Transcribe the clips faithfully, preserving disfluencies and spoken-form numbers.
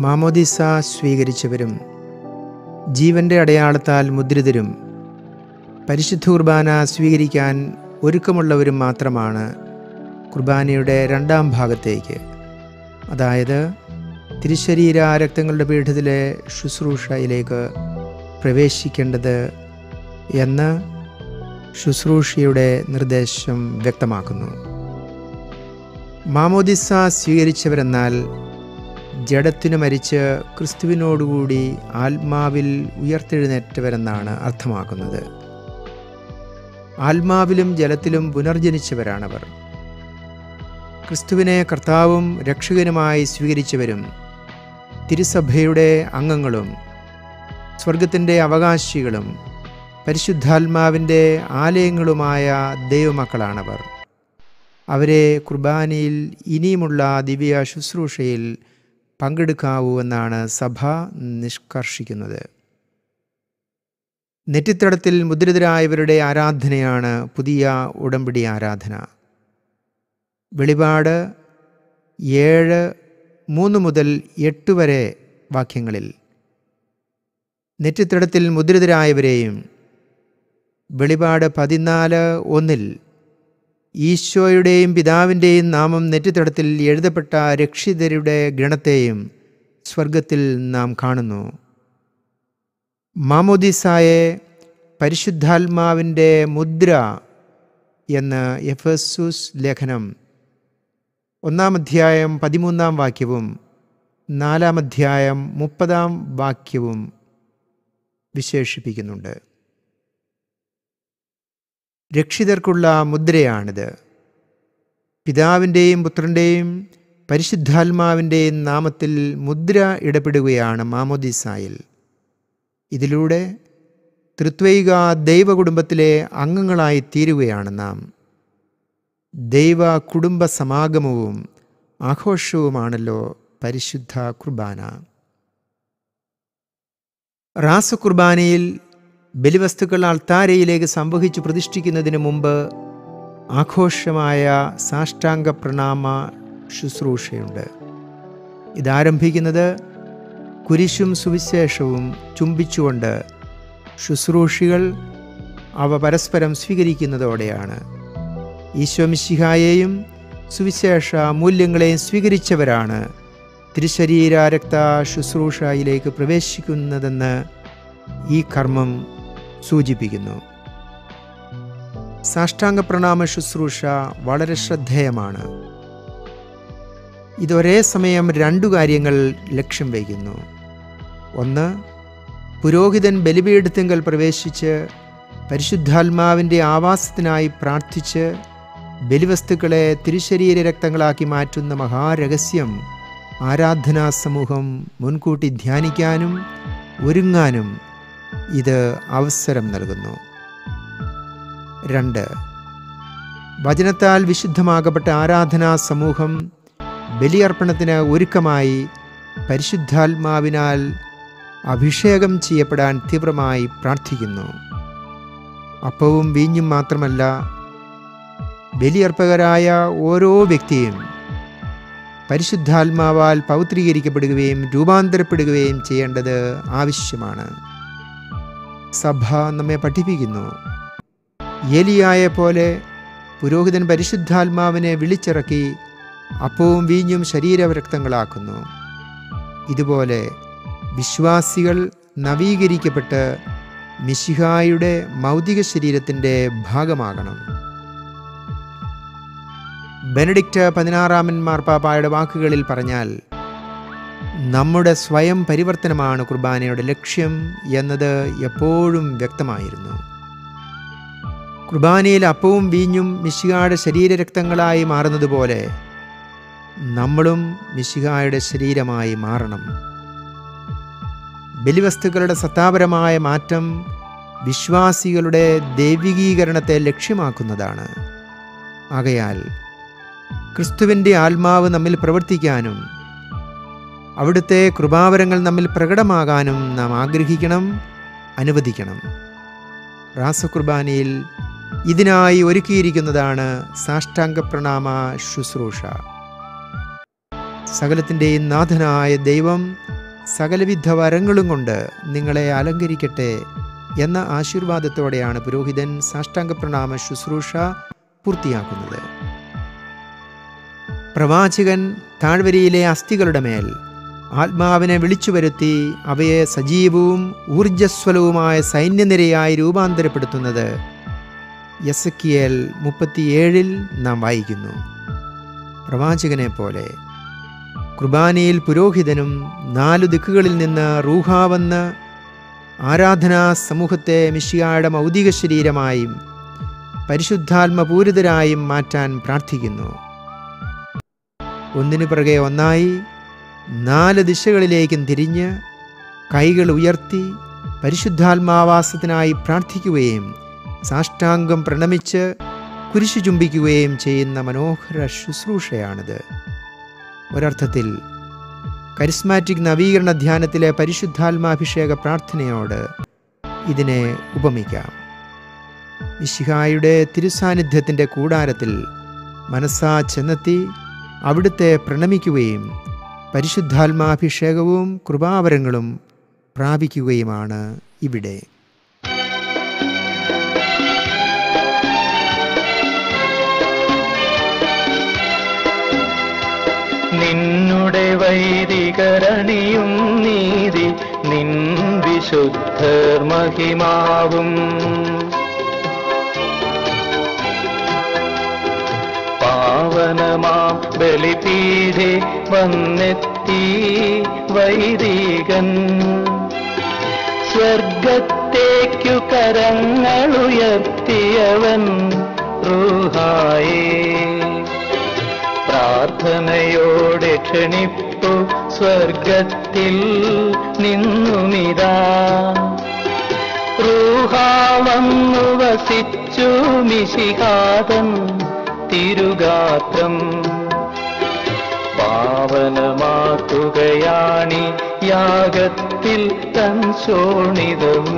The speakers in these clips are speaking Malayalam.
മാമോദിസ സ്വീകരിച്ചവരും ജീവൻ്റെ അടയാളത്താൽ മുദ്രിതരും പരിശുദ്ധ കുർബാന സ്വീകരിക്കാൻ ഒരുക്കമുള്ളവരും മാത്രമാണ് കുർബാനയുടെ രണ്ടാം ഭാഗത്തേക്ക്, അതായത് തിരുശരീര രക്തങ്ങളുടെ പീഠത്തിലെ ശുശ്രൂഷയിലേക്ക് പ്രവേശിക്കേണ്ടത് എന്ന് ശുശ്രൂഷയുടെ നിർദ്ദേശം വ്യക്തമാക്കുന്നു. മാമോദിസ സ്വീകരിച്ചവരെന്നാൽ ജഡത്തിനു മരിച്ച് ക്രിസ്തുവിനോടുകൂടി ആത്മാവിൽ ഉയർത്തെഴുന്നേറ്റവരെന്നാണ് അർത്ഥമാക്കുന്നത്. ആത്മാവിലും ജലത്തിലും പുനർജനിച്ചവരാണവർ. ക്രിസ്തുവിനെ കർത്താവും രക്ഷകനുമായി സ്വീകരിച്ചവരും തിരുസഭയുടെ അംഗങ്ങളും സ്വർഗത്തിൻ്റെ അവകാശികളും പരിശുദ്ധാത്മാവിൻ്റെ ആലയങ്ങളുമായ ദൈവമക്കളാണവർ. അവരെ കുർബാനയിൽ ഇനിയുമുള്ള ദിവ്യ ശുശ്രൂഷയിൽ പങ്കെടുക്കാവൂ എന്നാണ് സഭ നിഷ്കർഷിക്കുന്നത്. നെറ്റിത്തടത്തിൽ മുദ്രിതരായവരുടെ ആരാധനയാണ് പുതിയ ഉടമ്പടി ആരാധന. വെളിപാട് ഏഴ് മൂന്ന് മുതൽ എട്ട് വരെ വാക്യങ്ങളിൽ നെറ്റിത്തടത്തിൽ മുദ്രിതരായവരെയും വെളിപാട് പതിനാല് ഒന്നിൽ ഈശോയുടെയും പിതാവിൻ്റെയും നാമം നെറ്റിത്തടത്തിൽ എഴുതപ്പെട്ട രക്ഷിതരുടെ ഗണത്തെയും സ്വർഗത്തിൽ നാം കാണുന്നു. മാമോദിസായെ പരിശുദ്ധാത്മാവിൻ്റെ മുദ്ര എന്ന് എഫെസൂസ് ലേഖനം ഒന്നാം അധ്യായം പതിമൂന്നാം വാക്യവും നാലാം അധ്യായം മുപ്പതാം വാക്യവും വിശേഷിപ്പിക്കുന്നുണ്ട്. രക്ഷിതർക്കുള്ള മുദ്രയാണിത്. പിതാവിൻ്റെയും പുത്രൻ്റെയും പരിശുദ്ധാത്മാവിൻ്റെയും നാമത്തിൽ മുദ്ര ഇടപെടുകയാണ് മാമോദിസായിൽ. ഇതിലൂടെ ത്രിത്വൈക ദൈവകുടുംബത്തിലെ അംഗങ്ങളായി തീരുകയാണ് നാം. ദൈവ കുടുംബ സമാഗമവും ആഘോഷവുമാണല്ലോ പരിശുദ്ധ കുർബാന. റാസകുർബാനയിൽ ബലിവസ്തുക്കൾ അൾത്താരയിലേക്ക് സംവഹിച്ചു പ്രതിഷ്ഠിക്കുന്നതിന് മുമ്പ് ആഘോഷമായ സാഷ്ടാംഗ പ്രണാമ ശുശ്രൂഷയുണ്ട്. ഇതാരംഭിക്കുന്നത് കുരിശും സുവിശേഷവും ചുംബിച്ചുകൊണ്ട് ശുശ്രൂഷികൾ അവ പരസ്പരം സ്വീകരിക്കുന്നതോടെയാണ്. ഈശോ മിശിഹായെയും സുവിശേഷ മൂല്യങ്ങളെയും സ്വീകരിച്ചവരാണ് തിരുശരീര രക്ത ശുശ്രൂഷയിലേക്ക് പ്രവേശിക്കുന്നതെന്ന് ഈ കർമ്മം സൂചിപ്പിക്കുന്നു. സാഷ്ടാംഗ പ്രണാമ ശുശ്രൂഷ വളരെ ശ്രദ്ധേയമാണ്. ഇതൊരേ സമയം രണ്ടു കാര്യങ്ങൾ ലക്ഷ്യം വയ്ക്കുന്നു. ഒന്ന്, പുരോഹിതൻ ബലിപീഠത്തിങ്കൽ പ്രവേശിച്ച് പരിശുദ്ധാത്മാവിൻ്റെ ആവാസത്തിനായി പ്രാർത്ഥിച്ച് ബലിവസ്തുക്കളെ തിരുശരീര രക്തങ്ങളാക്കി മാറ്റുന്ന മഹാരഹസ്യം ആരാധനാ സമൂഹം മുൻകൂട്ടി ധ്യാനിക്കാനും ഒരുങ്ങാനും ഇത് അവസരം നൽകുന്നു. രണ്ട്, വചനത്താൽ വിശുദ്ധമാകപ്പെട്ട ആരാധനാ സമൂഹം ബലിയർപ്പണത്തിന് ഒരുക്കമായി പരിശുദ്ധാത്മാവിനാൽ അഭിഷേകം ചെയ്യപ്പെടാൻ തീവ്രമായി പ്രാർത്ഥിക്കുന്നു. അപ്പവും വീഞ്ഞും മാത്രമല്ല, ബലിയർപ്പകരായ ഓരോ വ്യക്തിയും പരിശുദ്ധാത്മാവാൽ പൗത്രീകരിക്കപ്പെടുകയും രൂപാന്തരപ്പെടുകയും ചെയ്യേണ്ടത് ആവശ്യമാണ്. സഭ നമ്മെ പഠിപ്പിക്കുന്നു. ഏലിയായെ പോലെ പുരോഹിതൻ പരിശുദ്ധാത്മാവിനെ വിളിച്ചിറക്കി അപ്പവും വീഞ്ഞും ശരീരരക്തങ്ങളാക്കുന്നു. ഇതുപോലെ വിശ്വാസികൾ നവീകരിക്കപ്പെട്ട് മിശിഹായുടെ മൗതിക ശരീരത്തിൻ്റെ ഭാഗമാകണം. ബെനഡിക്റ്റ് പതിനാറാമൻ മാർപ്പാപ്പായുടെ വാക്കുകളിൽ പറഞ്ഞാൽ, നമ്മുടെ സ്വയം പരിവർത്തനമാണ് കുർബാനയുടെ ലക്ഷ്യം എന്നത് എപ്പോഴും വ്യക്തമായിരുന്നു. കുർബാനയിൽ അപ്പവും വീഞ്ഞും മിശിഹായുടെ ശരീരരക്തങ്ങളായി മാറുന്നതുപോലെ നമ്മളും മിശിഹായുടെ ശരീരമായി മാറണം. ബലിവസ്തുക്കളുടെ സത്താപരമായ മാറ്റം വിശ്വാസികളുടെ ദൈവികീകരണത്തെ ലക്ഷ്യമാക്കുന്നതാണ്. ആകയാൽ ക്രിസ്തുവിൻ്റെ ആത്മാവ് നമ്മിൽ പ്രവർത്തിക്കാനും അവിടുത്തെ കൃപാവരങ്ങൾ നമ്മിൽ പ്രകടമാകാനും നാം ആഗ്രഹിക്കണം, അനുവദിക്കണം. റാസകുർബാനയിൽ ഇതിനായി ഒരുക്കിയിരിക്കുന്നതാണ് സാഷ്ടാംഗ പ്രണാമ ശുശ്രൂഷ. സകലത്തിൻ്റെയും നാഥനായ ദൈവം സകലവിധ വരങ്ങളും കൊണ്ട് നിങ്ങളെ അലങ്കരിക്കട്ടെ എന്ന ആശീർവാദത്തോടെയാണ് പുരോഹിതൻ സാഷ്ടാംഗ പ്രണാമ ശുശ്രൂഷ പൂർത്തിയാക്കുന്നത്. പ്രവാചകൻ താഴ്വരയിലെ അസ്ഥികളുടെ മേൽ ആത്മാവിനെ വിളിച്ചു വരുത്തി അവയെ സജീവവും ഊർജ്ജസ്വലവുമായ സൈന്യനിരയായി രൂപാന്തരപ്പെടുത്തുന്നത് എസെക്കിയേൽ മുപ്പത്തിയേഴിൽ നാം വായിക്കുന്നു. പ്രവാചകനെ പോലെ കുർബാനയിൽ പുരോഹിതനും നാലു ദിക്കുകളിൽ നിന്ന് റൂഹാവെന്ന് ആരാധനാ സമൂഹത്തെ മിശിഹായുടെ മൗതിക ശരീരമായും പരിശുദ്ധാത്മപൂരിതരായും മാറ്റാൻ പ്രാർത്ഥിക്കുന്നു. ഒന്നിനു പിറകെ ഒന്നായി നാല് ദിശകളിലേക്കും തിരിഞ്ഞ് കൈകൾ ഉയർത്തി പരിശുദ്ധാത്മാവാസത്തിനായി പ്രാർത്ഥിക്കുകയും സാഷ്ടാംഗം പ്രണമിച്ച് കുരിശു ചുംബിക്കുകയും ചെയ്യുന്ന മനോഹര ശുശ്രൂഷയാണിത്. ഒരർത്ഥത്തിൽ കരിസ്മാറ്റിക് നവീകരണ ധ്യാനത്തിലെ പരിശുദ്ധാത്മാഭിഷേക പ്രാർത്ഥനയോട് ഇതിനെ ഉപമിക്കാം. മിശിഹായുടെ തിരുസാന്നിധ്യത്തിൻ്റെ കൂടാരത്തിൽ മനസ്സാ ചെന്നെത്തി അവിടുത്തെ പ്രണമിക്കുകയും പരിശുദ്ധാത്മാഭിഷേകവും കൃപാവരങ്ങളും പ്രാപിക്കുകയുമാണ് ഇവിടെ. നിന്നുടെ വൈദികരണിയും നീതി നിൻ വിശുദ്ധർ മഹിമാവും പാവനമാം ബലിപീഠേ വന്നെത്തി വൈദികൻ സ്വർഗത്തേക്കു കരങ്ങളുയർത്തിയവൻ റൂഹായേ പ്രാർത്ഥനയോടെ ക്ഷണിപ്പു സ്വർഗത്തിൽ നിന്നുമിതാ റൂഹാ വന്നു വസിച്ചു മിശിഹാതൻ തിരുഗാത്രം പാവനമാക്കുകയാണി യാഗത്തിൽ തൻ ശോണിതവും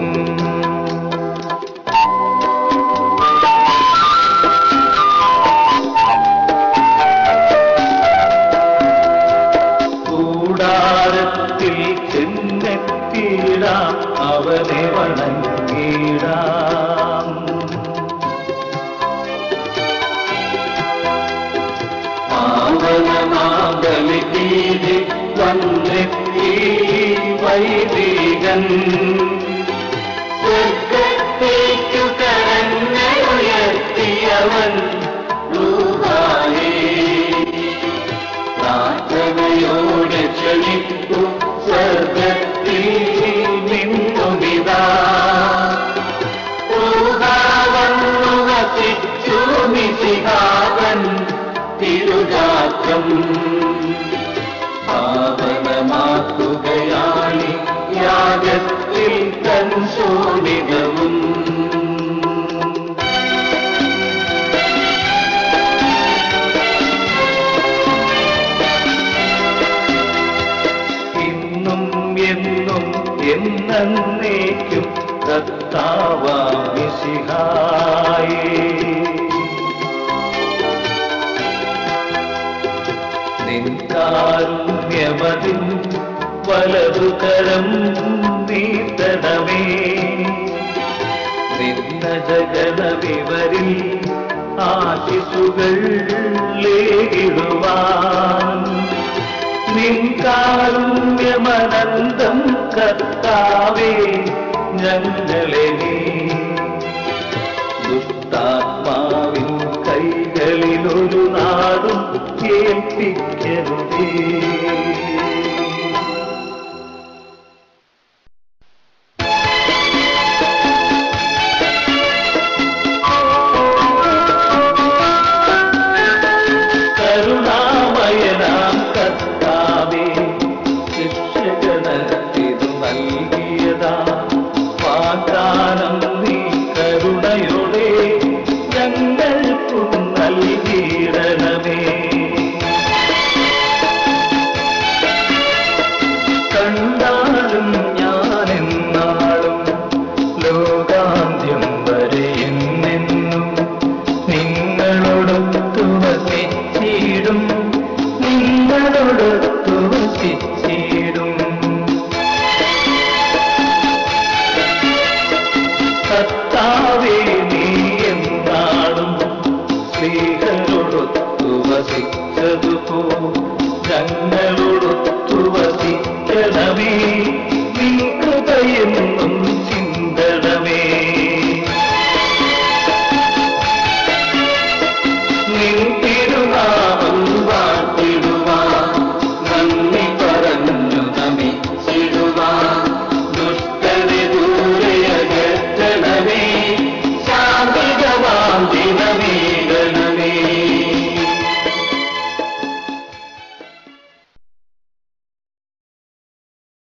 കൂടാരത്തിൽ ചെന്നെത്തിയിടാം അവനെ വണങ്ങിടാം പാവനമാബലിപീഠേ വന്നെത്തി വൈദികൻ സ്വർഗത്തേക്കു കരങ്ങളുയർത്തിയവൻ റൂഹായേ പ്രാർത്ഥനയോടെ ക്ഷണിപ്പു സ്വർഗത്തിൽ നിന്നുമിതാ റൂഹാ വന്നു വസിച്ചു മിശിഹാവൻ തിരുഗാത്രം പാവനമാക്കുകയാണി യാഗത്തിൽ തൻ ശോണിതവും എന്നും എന്നേക്കും കർത്താവാം മിശിഹായേ നിൻ കാരുണ്യമതിൻ വലതുകരം നീട്ടണമേ നിന്ന ജഗതവിവരിൽ ആശിസുകൾ ലേകിടുവാൻ നിൻ കാരുണ്യമനന്തം കർത്താവേ ഞങ്ങളെ നീ ദുഷ്ടാത്മാവിൻ കൈകളിലൊരു നാടും കേൾപ്പിക്കരുതേ.